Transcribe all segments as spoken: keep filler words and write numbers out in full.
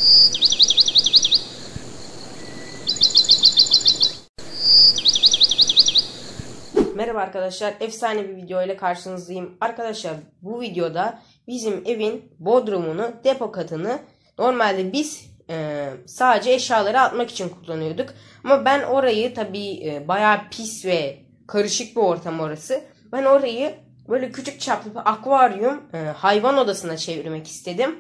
Merhaba arkadaşlar, efsane bir video ile karşınızdayım. Arkadaşlar bu videoda bizim evin bodrumunu, depo katını normalde biz e, sadece eşyaları atmak için kullanıyorduk. Ama ben orayı tabii e, bayağı pis ve karışık bir ortam orası. Ben orayı böyle küçük çaplı bir akvaryum, e, hayvan odasına çevirmek istedim.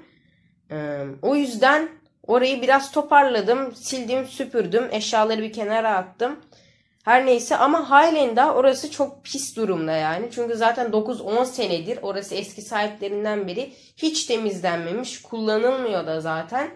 E, o yüzden orayı biraz toparladım, sildim, süpürdüm, eşyaları bir kenara attım. Her neyse ama halen daha orası çok pis durumda yani. Çünkü zaten dokuz on senedir orası eski sahiplerinden beri hiç temizlenmemiş. Kullanılmıyor da zaten.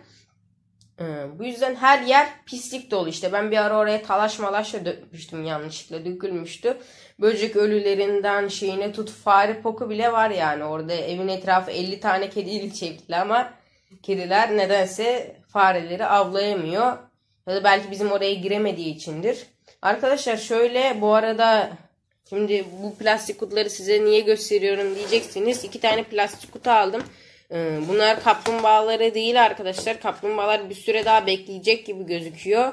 Ee, bu yüzden her yer pislik dolu işte. Ben bir ara oraya talaş malaşla dökmüştüm, yanlışlıkla dökülmüştü. Böcek ölülerinden şeyine tut, fare poku bile var yani. Orada evin etrafı elli tane kediyle çevrili ama kediler nedense fareleri avlayamıyor. Ya da belki bizim oraya giremediği içindir. Arkadaşlar şöyle, bu arada şimdi bu plastik kutuları size niye gösteriyorum diyeceksiniz. İki tane plastik kutu aldım. Bunlar kaplumbağaları değil arkadaşlar. Kaplumbağalar bir süre daha bekleyecek gibi gözüküyor.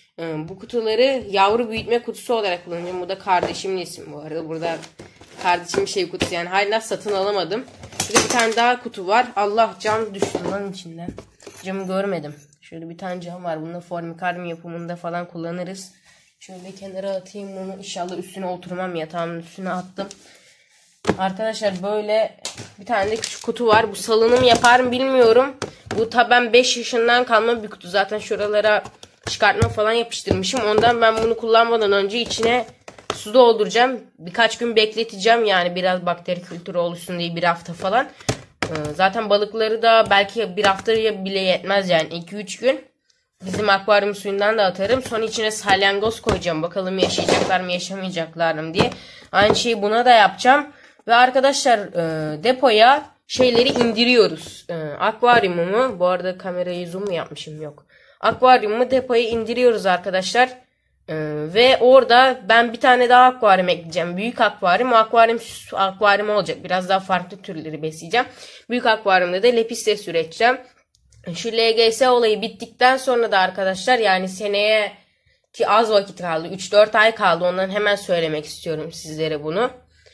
Bu kutuları yavru büyütme kutusu olarak kullanacağım. Bu da kardeşimin ismi bu arada. Burada kardeşimin şey kutusu, yani hala satın alamadım. Burada bir tane daha kutu var. Allah, cam düştü lan içinden. Camı görmedim. Şöyle bir tane cam var. Bunu formikarbon yapımında falan kullanırız. Şöyle kenara atayım bunu. İnşallah üstüne oturmam, yatağımın üstüne attım. Arkadaşlar böyle bir tane de küçük kutu var. Bu salınım yapar mı bilmiyorum. Bu tabi beş yaşından kalma bir kutu. Zaten şuralara çıkartma falan yapıştırmışım. Ondan ben bunu kullanmadan önce içine su dolduracağım. Birkaç gün bekleteceğim yani, biraz bakteri kültürü oluşsun diye, bir hafta falan. Zaten balıkları da belki bir haftaya bile yetmez yani, iki üç gün. Bizim akvaryum suyundan da atarım. Sonra içine salyangoz koyacağım. Bakalım yaşayacaklar mı yaşamayacaklar mı diye. Aynı şeyi buna da yapacağım. Ve arkadaşlar e, depoya şeyleri indiriyoruz. E, akvaryumumu, bu arada kamerayı zoom mu yapmışım, yok. Akvaryumumu depoya indiriyoruz arkadaşlar. E, ve orada ben bir tane daha akvaryum ekleyeceğim. Büyük akvaryum. O akvaryum akvaryum olacak. Biraz daha farklı türleri besleyeceğim. Büyük akvaryumda da lepistes üreteceğim. Şu L G S olayı bittikten sonra da arkadaşlar, yani seneye ki az vakit kaldı, üç dört ay kaldı, ondan hemen söylemek istiyorum sizlere bunu.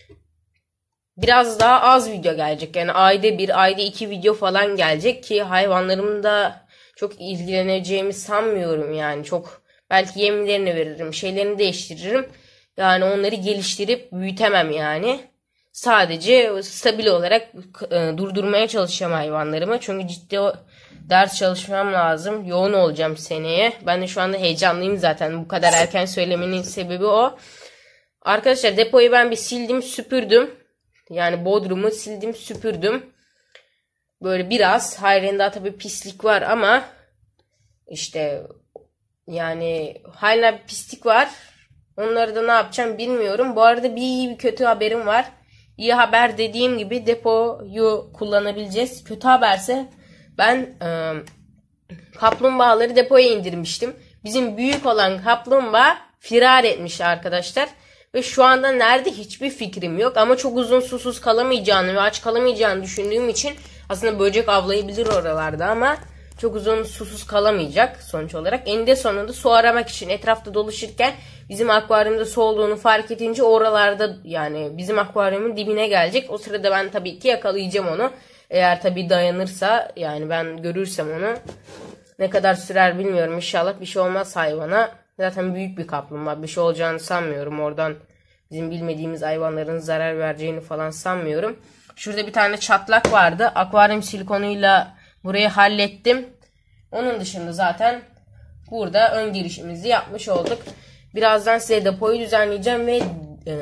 Biraz daha az video gelecek, yani ayda bir, ayda iki video falan gelecek ki hayvanlarımda çok ilgileneceğimi sanmıyorum yani. Çok, belki yemlerini veririm, şeylerini değiştiririm, yani onları geliştirip büyütemem yani. Sadece stabil olarak e, durdurmaya çalışacağım hayvanlarımı, çünkü ciddi o ders çalışmam lazım. Yoğun olacağım seneye. Ben de şu anda heyecanlıyım zaten. Bu kadar erken söylemenin sebebi o. Arkadaşlar depoyu ben bir sildim, süpürdüm. Yani bodrumu sildim, süpürdüm. Böyle biraz. Halen daha tabii pislik var ama işte yani hala pislik var. Onları da ne yapacağım bilmiyorum. Bu arada bir iyi bir kötü haberim var. İyi haber dediğim gibi depoyu kullanabileceğiz. Kötü haberse ben e, kaplumbağaları depoya indirmiştim. Bizim büyük olan kaplumbağa firar etmiş arkadaşlar. Ve şu anda nerede hiçbir fikrim yok. Ama çok uzun susuz kalamayacağını ve aç kalamayacağını düşündüğüm için aslında böcek avlayabilir oralarda ama çok uzun susuz kalamayacak sonuç olarak. Eninde sonunda su aramak için etrafta dolaşırken bizim akvaryumda su olduğunu fark edince oralarda, yani bizim akvaryumun dibine gelecek. O sırada ben tabii ki yakalayacağım onu. Eğer tabii dayanırsa, yani ben görürsem onu. Ne kadar sürer bilmiyorum. İnşallah bir şey olmaz hayvana. Zaten büyük bir kaplumbağa. Bir şey olacağını sanmıyorum. Oradan bizim bilmediğimiz hayvanların zarar vereceğini falan sanmıyorum. Şurada bir tane çatlak vardı. Akvaryum silikonuyla burayı hallettim. Onun dışında zaten burada ön girişimizi yapmış olduk. Birazdan size depoyu düzenleyeceğim ve e,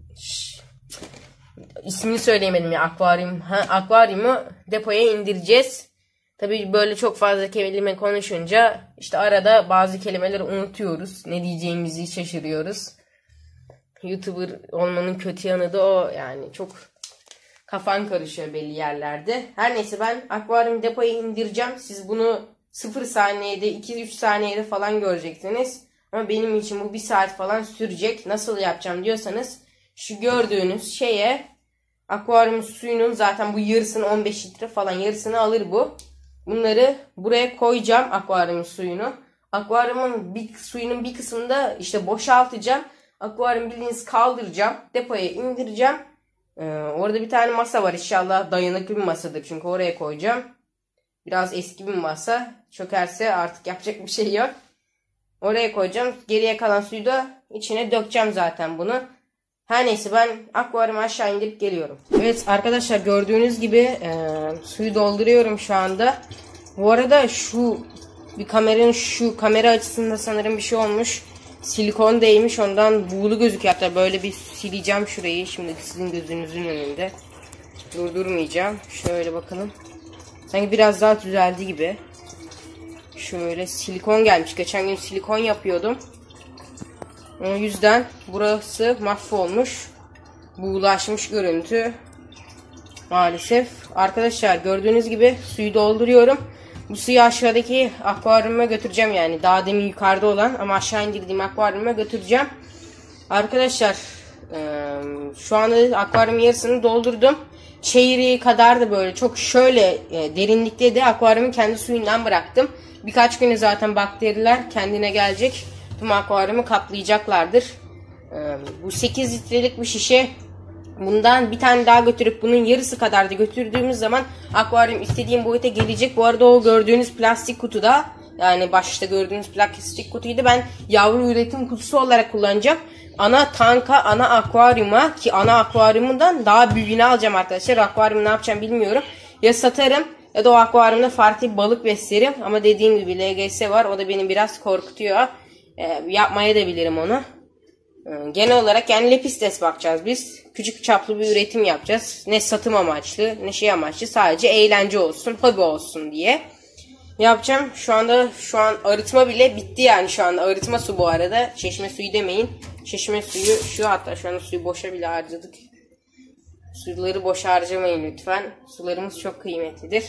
ismini söyleyemedim ya, akvaryum. Ha, akvaryumu depoya indireceğiz. Tabii böyle çok fazla kelime konuşunca işte arada bazı kelimeleri unutuyoruz. Ne diyeceğimizi şaşırıyoruz. YouTuber olmanın kötü yanı da o yani, çok kafan karışıyor belli yerlerde. Her neyse, ben akvaryum depoya indireceğim. Siz bunu sıfır saniyede, iki üç saniyede falan göreceksiniz. Ama benim için bu bir saat falan sürecek. Nasıl yapacağım diyorsanız, şu gördüğünüz şeye, akvaryum suyunun zaten bu yarısını, on beş litre falan yarısını alır bu. Bunları buraya koyacağım, akvaryumun suyunu. Akvaryumun bir, suyunun bir kısmını da işte boşaltacağım. Akvaryum bildiğiniz kaldıracağım. Depoya indireceğim. Ee, orada bir tane masa var, inşallah dayanıklı bir masadır. Çünkü oraya koyacağım. Biraz eski bir masa. Çökerse artık yapacak bir şey yok. Oraya koyacağım. Geriye kalan suyu da içine dökeceğim zaten bunu. Her neyse, ben akvaryumu aşağı indirip geliyorum. Evet arkadaşlar, gördüğünüz gibi e, suyu dolduruyorum şu anda. Bu arada şu bir kameranın şu kamera açısında sanırım bir şey olmuş. Silikon değmiş, ondan buğulu gözüküyor. Hatta böyle bir sileceğim şurayı. Şimdi sizin gözünüzün önünde. Durdurmayacağım. Şöyle bakalım. Sanki biraz daha düzeldi gibi. Şöyle silikon gelmiş. Geçen gün silikon yapıyordum. O yüzden burası mahvolmuş. Buğulaşmış görüntü. Maalesef. Arkadaşlar gördüğünüz gibi suyu dolduruyorum. Bu suyu aşağıdaki akvaryuma götüreceğim yani. Daha demin yukarıda olan ama aşağı indirdiğim akvaryuma götüreceğim. Arkadaşlar şu anda akvaryumun yarısını doldurdum. Çeyreği kadar da böyle çok şöyle derinlikte de akvaryumun kendi suyundan bıraktım. Birkaç güne zaten bakteriler kendine gelecek. Tüm akvaryumu kaplayacaklardır. Bu sekiz litrelik bir şişe. Bundan bir tane daha götürüp bunun yarısı kadar da götürdüğümüz zaman akvaryum istediğim boyuta gelecek. Bu arada o gördüğünüz plastik kutuda, yani başta gördüğünüz plastik kutuyu da ben yavru üretim kutusu olarak kullanacağım. Ana tanka, ana akvaryuma, ki ana akvaryumundan daha büyüğünü alacağım arkadaşlar. Akvaryumu ne yapacağım bilmiyorum. Ya satarım ya da o akvaryumda farklı bir balık beslerim. Ama dediğim gibi L G S var, o da beni biraz korkutuyor. E, yapmaya da bilirim onu. Genel olarak yani lepistes bakacağız biz. Küçük çaplı bir üretim yapacağız. Ne satım amaçlı ne şey amaçlı, sadece eğlence olsun, hobi olsun diye yapacağım. Şu anda şu an arıtma bile bitti yani, şu anda arıtma su bu arada. Çeşme suyu demeyin. Çeşme suyu şu, hatta şu anda suyu boşa bile harcadık. Suları boşa harcamayın lütfen. Sularımız çok kıymetlidir.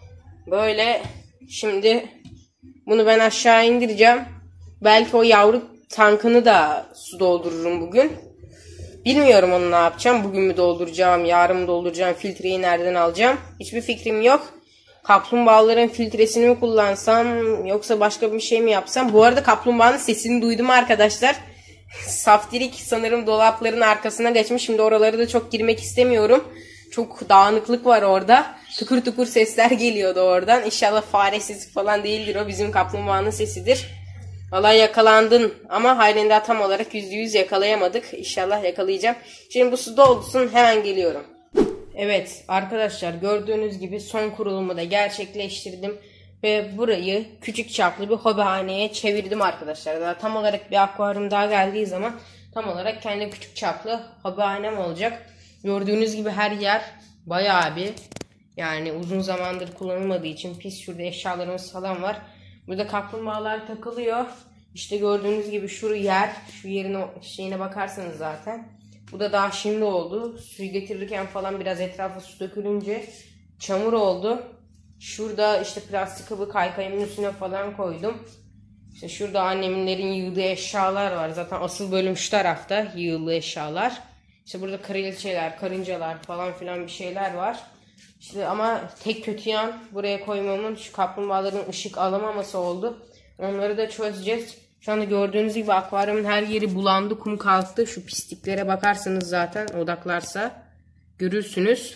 Böyle şimdi bunu ben aşağı indireceğim. Belki o yavru tankını da su doldururum bugün. Bilmiyorum onu ne yapacağım. Bugün mü dolduracağım, yarın mı dolduracağım, filtreyi nereden alacağım? Hiçbir fikrim yok. Kaplumbağaların filtresini mi kullansam yoksa başka bir şey mi yapsam? Bu arada kaplumbağanın sesini duydum arkadaşlar. Saftirik sanırım dolapların arkasına geçmiş. Şimdi oraları da çok girmek istemiyorum. Çok dağınıklık var orada. Tıkır tıkır sesler geliyordu oradan. İnşallah fare sesi falan değildir o. Bizim kaplumbağanın sesidir. Vallahi yakalandın ama halen daha tam olarak yüzde yüz yakalayamadık. İnşallah yakalayacağım. Şimdi bu su dolsun, hemen geliyorum. Evet arkadaşlar, gördüğünüz gibi son kurulumu da gerçekleştirdim. Ve burayı küçük çaplı bir hobihaneye çevirdim arkadaşlar. Daha tam olarak bir akvaryum daha geldiği zaman tam olarak kendi küçük çaplı hobihanem olacak. Gördüğünüz gibi her yer bayağı bir, yani uzun zamandır kullanılmadığı için pis. Şurada eşyalarımız falan var. Burada kaplumbağalar takılıyor. İşte gördüğünüz gibi şu yer, şu yerin şeyine bakarsanız zaten. Bu da daha şimdi oldu. Suyu getirirken falan biraz etrafa su dökülünce çamur oldu. Şurada işte plastik kabı kaykayımın üstüne falan koydum. İşte şurada annemlerin yığdığı eşyalar var. Zaten asıl bölüm şu tarafta, yığılı eşyalar. İşte burada kraliçeler, karıncalar falan filan bir şeyler var. İşte ama tek kötü yan buraya koymamın şu kaplumbağaların ışık alamaması oldu. Onları da çözeceğiz. Şu anda gördüğünüz gibi akvaryumun her yeri bulandı, kum kalktı. Şu pisliklere bakarsanız zaten, odaklarsa görürsünüz.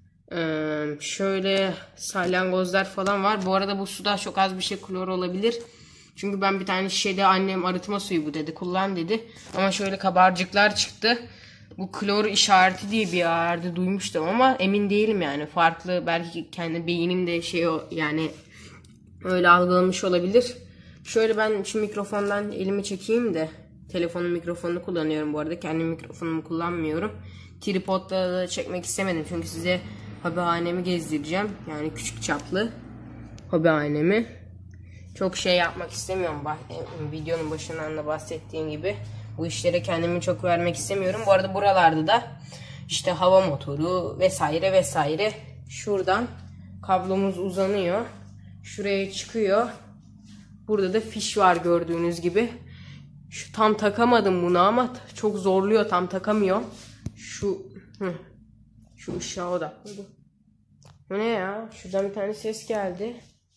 Ee, şöyle salyangozlar falan var. Bu arada bu suda çok az bir şey klor olabilir. Çünkü ben bir tane şişede annem arıtma suyu bu dedi, kullan dedi. Ama şöyle kabarcıklar çıktı. Bu klor işareti diye bir yerde duymuştum ama emin değilim yani. Farklı, belki kendi beynimde şey o yani öyle algılamış olabilir. Şöyle ben şu mikrofondan elimi çekeyim de, telefonun mikrofonunu kullanıyorum bu arada. Kendi mikrofonumu kullanmıyorum. Tripodla da çekmek istemedim çünkü size hobihanemi gezdireceğim. Yani küçük çaplı hobihanemi. Çok şey yapmak istemiyorum. Videonun başından da bahsettiğim gibi. Bu işlere kendimi çok vermek istemiyorum. Bu arada buralarda da işte hava motoru vesaire vesaire. Şuradan kablomuz uzanıyor. Şuraya çıkıyor. Burada da fiş var gördüğünüz gibi. Şu tam takamadım bunu ama çok zorluyor, tam takamıyorum. Şu hı, şu ışığa odakladı. Bu ne ya? Şuradan bir tane ses geldi.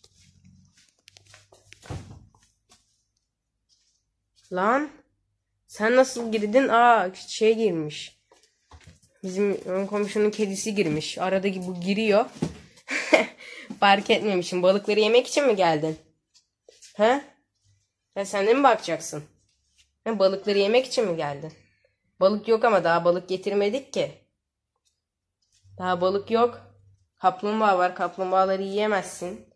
Lan sen nasıl girdin? Aa şey girmiş. Bizim ön komşunun kedisi girmiş. Aradaki bu giriyor. Fark etmemişim. Balıkları yemek için mi geldin? He? Ya sen de mi bakacaksın? He, balıkları yemek için mi geldin? Balık yok ama daha balık getirmedik ki. Daha balık yok. Kaplumbağa var. Kaplumbağaları yiyemezsin.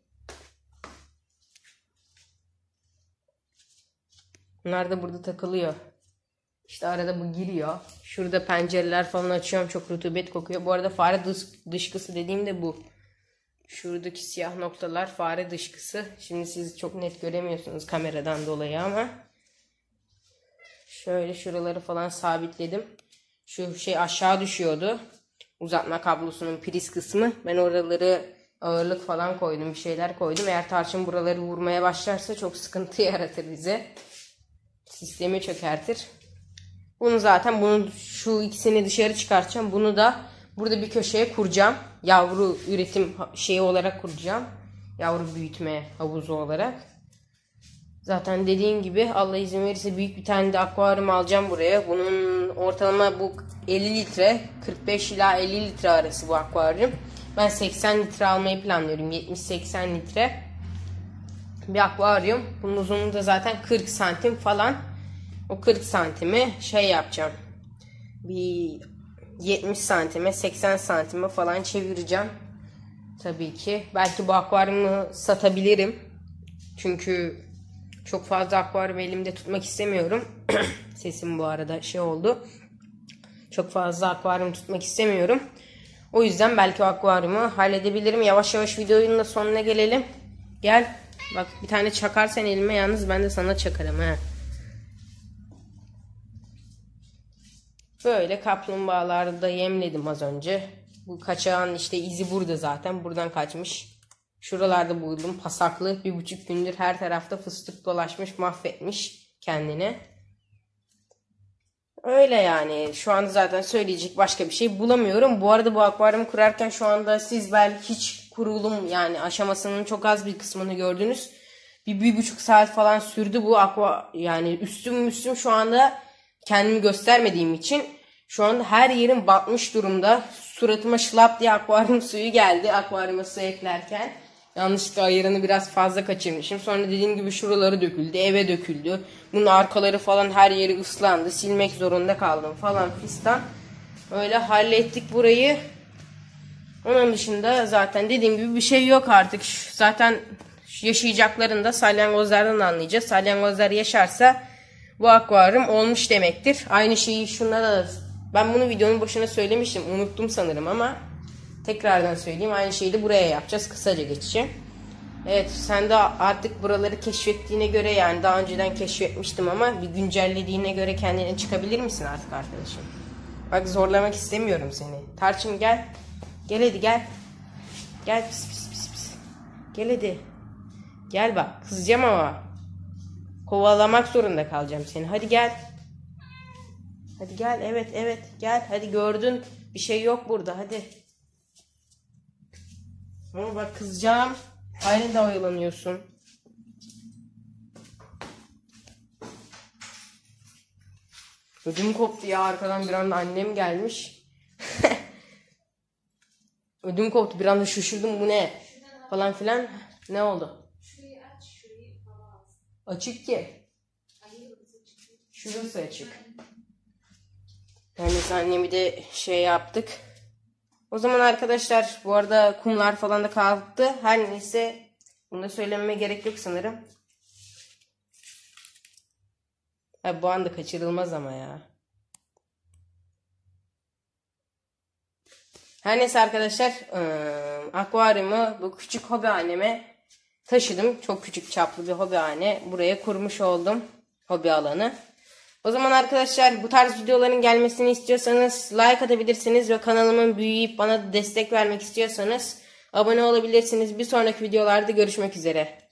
Bunlar da burada takılıyor. İşte arada bu giriyor. Şurada pencereler falan açıyorum. Çok rutubet kokuyor. Bu arada fare dış, dışkısı dediğim de bu. Şuradaki siyah noktalar fare dışkısı. Şimdi siz çok net göremiyorsunuz kameradan dolayı ama. Şöyle şuraları falan sabitledim. Şu şey aşağı düşüyordu. Uzatma kablosunun priz kısmı. Ben oraları ağırlık falan koydum. Bir şeyler koydum. Eğer tarçın buraları vurmaya başlarsa çok sıkıntı yaratır bize. Sistemi çökertir. Bunu zaten bunu şu ikisini dışarı çıkartacağım. Bunu da burada bir köşeye kuracağım. Yavru üretim şeyi olarak kuracağım. Yavru büyütme havuzu olarak. Zaten dediğim gibi Allah izin verirse büyük bir tane de akvaryum alacağım buraya. Bunun ortalama bu elli litre, kırk beş ila elli litre arası bu akvaryum. Ben seksen litre almayı planlıyorum. yetmiş seksen litre bir akvaryum. Bunun uzunluğu da zaten kırk santim falan. O kırk santimi şey yapacağım. Bir yetmiş santime, seksen santime falan çevireceğim. Tabii ki. Belki bu akvaryumu satabilirim. Çünkü çok fazla akvaryum elimde tutmak istemiyorum. Sesim bu arada şey oldu. Çok fazla akvaryum tutmak istemiyorum. O yüzden belki o akvaryumu halledebilirim. Yavaş yavaş videonun da sonuna gelelim. Gel. Bak bir tane çakarsan elime yalnız ben de sana çakarım ha. Böyle kaplumbağaları da yemledim az önce. Bu kaçağın işte izi burada zaten. Buradan kaçmış. Şuralarda buldum. Pasaklı. Bir buçuk gündür her tarafta fıstık dolaşmış. Mahvetmiş kendini. Öyle yani. Şu anda zaten söyleyecek başka bir şey bulamıyorum. Bu arada bu akvaryumu kurarken şu anda siz belki hiç kurulum yani aşamasının çok az bir kısmını gördünüz. Bir, bir buçuk saat falan sürdü bu akva yani üstüm üstüm şu anda kendimi göstermediğim için şu anda her yerim batmış durumda. Suratıma şılap diye akvaryum suyu geldi akvaryuma su eklerken. Yanlışlıkla ayarını biraz fazla kaçırmışım. Sonra dediğim gibi şuraları döküldü, eve döküldü. Bunun arkaları falan her yeri ıslandı. Silmek zorunda kaldım falan fistan. Öyle hallettik burayı. Onun dışında zaten dediğim gibi bir şey yok artık. Zaten yaşayacaklarını da salyangozlardan anlayacağız. Salyangozlar yaşarsa bu akvaryum olmuş demektir. Aynı şeyi şunlara da ben bunu videonun başına söylemiştim. Unuttum sanırım ama tekrardan söyleyeyim. Aynı şeyi de buraya yapacağız. Kısaca geçeceğim. Evet sen de artık buraları keşfettiğine göre yani daha önceden keşfetmiştim ama bir güncellediğine göre kendine çıkabilir misin artık arkadaşım? Bak zorlamak istemiyorum seni. Tarçın gel. Gel hadi gel. Gel pis pis pis pis. Gel hadi. Gel bak kızacağım ama. Kovalamak zorunda kalacağım seni. Hadi gel. Hadi gel evet evet gel. Hadi gördün bir şey yok burada hadi. Ama bak kızacağım. Aynı da oyalanıyorsun. Ödüm koptu ya arkadan bir anda annem gelmiş. Ödüm koptu bir anda şaşırdım bu ne falan filan. Ne oldu? Açık ki. Şurası açık. Yani annemi de şey yaptık. O zaman arkadaşlar bu arada kumlar falan da kalktı. Her neyse bunu da söylememe gerek yok sanırım. Ha, bu anda kaçırılmaz ama ya. Her neyse arkadaşlar ıı, akvaryumu bu küçük hobihaneme taşıdım. Çok küçük çaplı bir hobihane. Buraya kurmuş oldum hobi alanı. O zaman arkadaşlar bu tarz videoların gelmesini istiyorsanız like atabilirsiniz ve kanalımın büyüyüp bana destek vermek istiyorsanız abone olabilirsiniz. Bir sonraki videolarda görüşmek üzere.